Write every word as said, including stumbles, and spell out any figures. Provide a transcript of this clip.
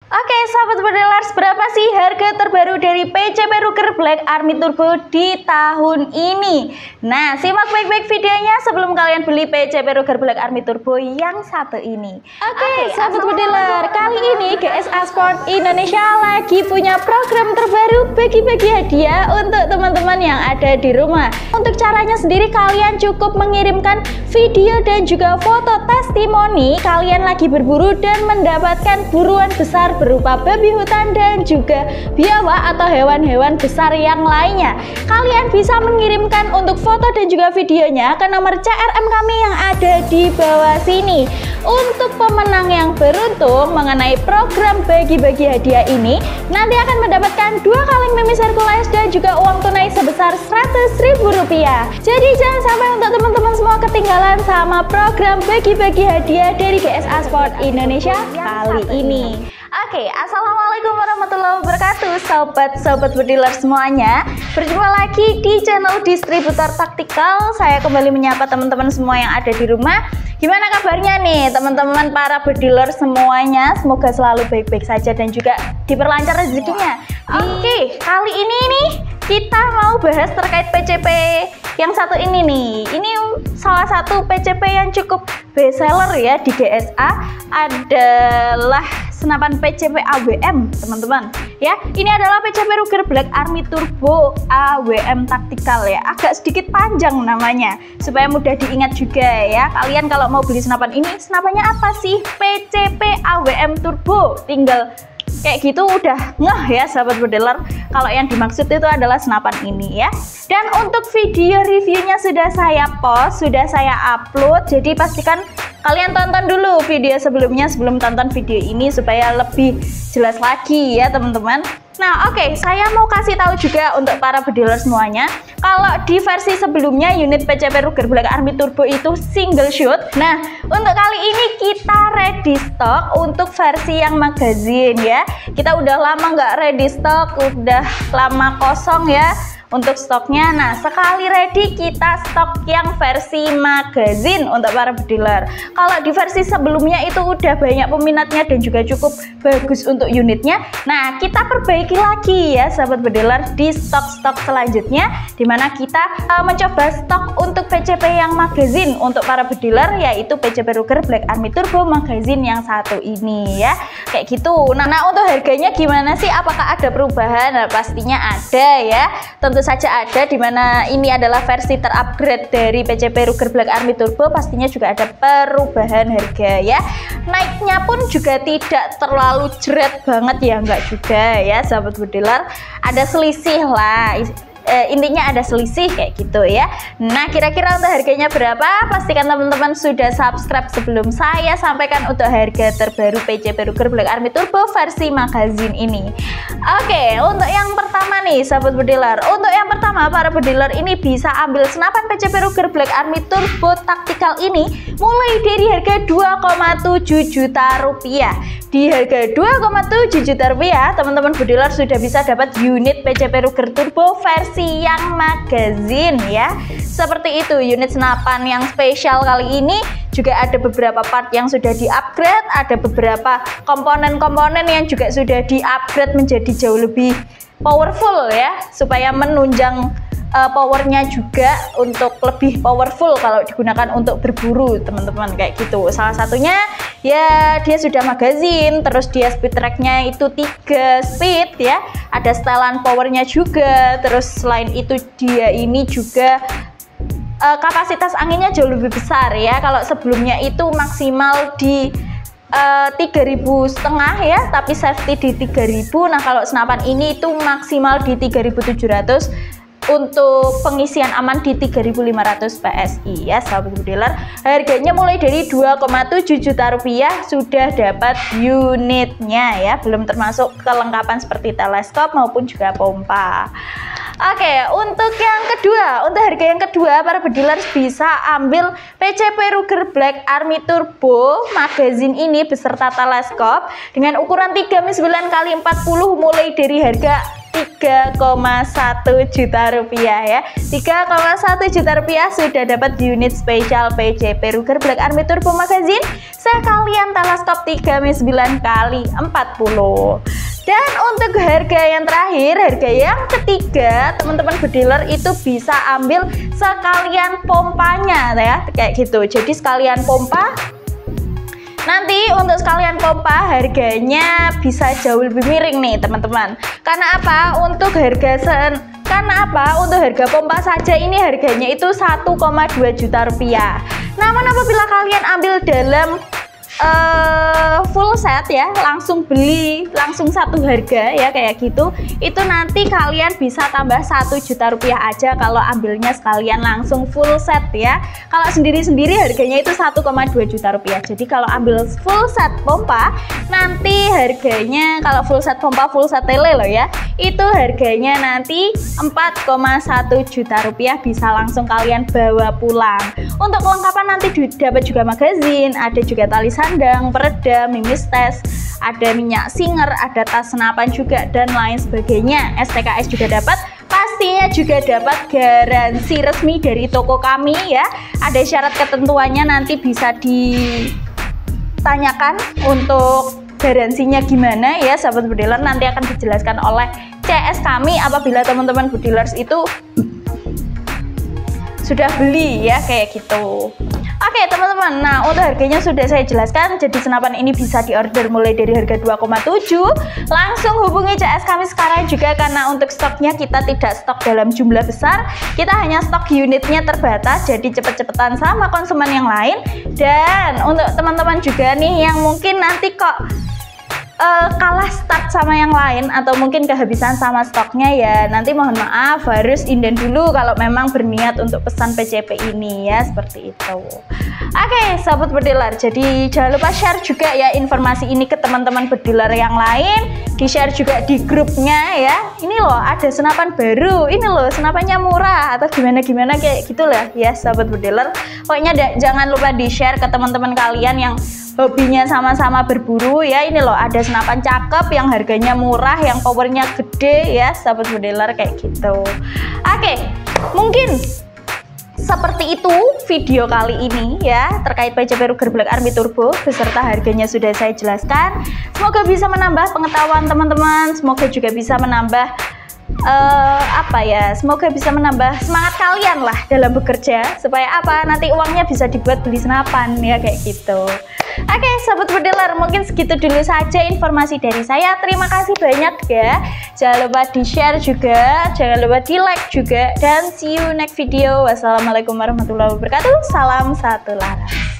Oke sahabat Bedilers, berapa sih harga terbaru dari P C P Ruger Black Army Turbo di tahun ini? Nah, simak baik-baik videonya sebelum kalian beli P C P Ruger Black Army Turbo yang satu ini. Oke, Oke sahabat Bediler, kali ini G S A Sport Indonesia lagi punya program terbaru bagi-bagi hadiah untuk teman-teman yang ada di rumah. Untuk caranya sendiri, kalian cukup mengirimkan video dan juga foto testimoni kalian lagi berburu dan mendapatkan buruan besar berupa babi hutan dan juga biawak atau hewan-hewan besar yang lainnya. Kalian bisa mengirimkan untuk foto dan juga videonya ke nomor C R M kami yang ada di bawah sini. Untuk pemenang yang beruntung mengenai program bagi-bagi hadiah ini, nanti akan mendapatkan dua kaleng Mimis Hercules dan juga uang tunai sebesar seratus ribu rupiah. Jadi jangan sampai untuk teman-teman semua ketinggalan sama program bagi-bagi hadiah dari G S A Sport Indonesia kali ini. Oke, assalamualaikum warahmatullahi wabarakatuh, sobat-sobat bediler semuanya. Berjumpa lagi di channel Distributor Taktikal. Saya kembali menyapa teman-teman semua yang ada di rumah. Gimana kabarnya nih teman-teman para bediler semuanya? Semoga selalu baik-baik saja dan juga diperlancar rezekinya. Oke, kali ini nih kita mau bahas terkait P C P yang satu ini nih. Ini salah satu P C P yang cukup best seller ya di G S A, adalah senapan P C P A W M teman-teman ya. Ini adalah P C P Ruger Black Army Turbo A W M Tactical ya. Agak sedikit panjang namanya supaya mudah diingat juga ya. Kalian kalau mau beli senapan ini, senapannya apa sih? P C P A W M Turbo. Tinggal kayak gitu udah ngeh ya sahabat bediler kalau yang dimaksud itu adalah senapan ini ya. Dan untuk video reviewnya sudah saya post, sudah saya upload, jadi pastikan kalian tonton dulu video sebelumnya sebelum tonton video ini supaya lebih jelas lagi ya teman-teman. Nah oke, okay, saya mau kasih tahu juga untuk para bediler semuanya, kalau di versi sebelumnya unit P C P Ruger Black Army Turbo itu single shot. Nah untuk kali ini kita ready stock untuk versi yang magazine ya. Kita udah lama nggak ready stock, udah lama kosong ya untuk stoknya. Nah sekali ready kita stok yang versi magazine untuk para bediler. Kalau di versi sebelumnya itu udah banyak peminatnya dan juga cukup bagus untuk unitnya. Nah kita perbaiki lagi ya sahabat bediler di stok-stok selanjutnya, dimana kita uh, mencoba stok untuk P C P yang magazine untuk para bediler, yaitu P C P Ruger Black Army Turbo magazine yang satu ini ya, kayak gitu. Nah, nah untuk harganya gimana sih? Apakah ada perubahan? Nah, pastinya ada ya, tentu saja ada, dimana ini adalah versi terupgrade dari P C P Ruger Black Army Turbo. Pastinya juga ada perubahan harga ya. Naiknya pun juga tidak terlalu jeret banget ya, enggak juga ya sahabat bediler, ada selisih lah. E, intinya ada selisih kayak gitu ya. Nah kira-kira untuk harganya berapa? Pastikan teman-teman sudah subscribe sebelum saya sampaikan untuk harga terbaru P C P Ruger Black Army Turbo versi magazine ini. Oke, untuk yang pertama nih sahabat bediler, untuk yang pertama para bediler ini bisa ambil senapan P C P Ruger Black Army Turbo Tactical ini mulai dari harga dua koma tujuh juta rupiah. Di harga dua koma tujuh juta rupiah teman-teman bediler sudah bisa dapat unit P C P Ruger Turbo versi yang magazine ya. Seperti itu, unit senapan yang spesial kali ini juga ada beberapa part yang sudah di-upgrade, ada beberapa komponen-komponen yang juga sudah di-upgrade menjadi jauh lebih powerful ya, supaya menunjang uh, powernya juga untuk lebih powerful kalau digunakan untuk berburu teman-teman kayak gitu. Salah satunya ya dia sudah magazine, terus dia speed tracknya itu tiga speed ya, ada setelan powernya juga, terus selain itu dia ini juga uh, kapasitas anginnya jauh lebih besar ya. Kalau sebelumnya itu maksimal di Uh, tiga ribu setengah ya, tapi safety di tiga ribu. Nah kalau senapan ini itu maksimal di tiga ribu tujuh ratus untuk pengisian aman di tiga ribu lima ratus P S I ya sahabat bediler. Harganya mulai dari dua koma tujuh juta rupiah sudah dapat unitnya ya, belum termasuk kelengkapan seperti teleskop maupun juga pompa. Oke, untuk yang kedua, untuk harga yang kedua para bediler bisa ambil P C P Ruger Black Army Turbo magazine ini beserta teleskop dengan ukuran tiga koma sembilan kali empat puluh mulai dari harga tiga koma satu juta rupiah ya. tiga koma satu juta rupiah sudah dapat unit spesial P C P Ruger Black Army Turbo Magazine sekalian teleskop tiga M sembilan kali empat puluh. Dan untuk harga yang terakhir, harga yang ketiga, teman-teman bediler itu bisa ambil sekalian pompanya ya, kayak gitu. Jadi sekalian pompa. Nanti untuk sekalian pompa harganya bisa jauh lebih miring nih teman-teman. Karena apa? Untuk harga sen karena apa? Untuk harga pompa saja ini harganya itu satu koma dua juta rupiah. Namun apabila kalian ambil dalam Uh, full set ya, langsung beli langsung satu harga ya kayak gitu, itu nanti kalian bisa tambah satu juta rupiah aja kalau ambilnya sekalian langsung full set ya. Kalau sendiri-sendiri harganya itu satu koma dua juta rupiah. Jadi kalau ambil full set pompa nanti harganya, kalau full set pompa full set tele loh ya, itu harganya nanti empat koma satu juta rupiah, bisa langsung kalian bawa pulang. Untuk kelengkapan nanti dapat juga magazin, ada juga tali sandang, peredam, mimis tes, ada minyak singer, ada tas senapan juga dan lain sebagainya. S T K S juga dapat, pastinya juga dapat garansi resmi dari toko kami ya. Ada syarat ketentuannya, nanti bisa ditanyakan untuk garansinya gimana ya sahabat bediler, nanti akan dijelaskan oleh C S kami apabila teman-teman bedilers itu sudah beli ya kayak gitu. Oke teman-teman, nah untuk harganya sudah saya jelaskan. Jadi senapan ini bisa diorder mulai dari harga dua koma tujuh. Langsung hubungi C S kami sekarang juga, karena untuk stoknya kita tidak stok dalam jumlah besar, kita hanya stok unitnya terbatas, jadi cepet-cepetan sama konsumen yang lain. Dan untuk teman-teman juga nih yang mungkin nanti kok Uh, kalah start sama yang lain atau mungkin kehabisan sama stoknya ya, nanti mohon maaf harus inden dulu kalau memang berniat untuk pesan P C P ini ya, seperti itu. Oke sahabat bediler, jadi jangan lupa share juga ya informasi ini ke teman-teman bediler yang lain, di share juga di grupnya ya. Ini loh ada senapan baru, ini loh senapannya murah atau gimana-gimana kayak gitu lah ya sahabat bediler. Pokoknya jangan lupa di share ke teman-teman kalian yang hobinya sama-sama berburu ya. Ini loh ada senapan cakep yang harganya murah, yang powernya gede ya sahabat bediler kayak gitu. Oke, mungkin seperti itu video kali ini ya terkait P C P Ruger Black Army Turbo beserta harganya sudah saya jelaskan. Semoga bisa menambah pengetahuan teman-teman, semoga juga bisa menambah Uh, apa ya, semoga bisa menambah semangat kalian lah dalam bekerja, supaya apa, nanti uangnya bisa dibuat beli senapan ya kayak gitu. Oke sahabat bediler, mungkin segitu dulu saja informasi dari saya. Terima kasih banyak ya, jangan lupa di share juga, jangan lupa di like juga, dan see you next video. Wassalamualaikum warahmatullahi wabarakatuh. Salam satu laras.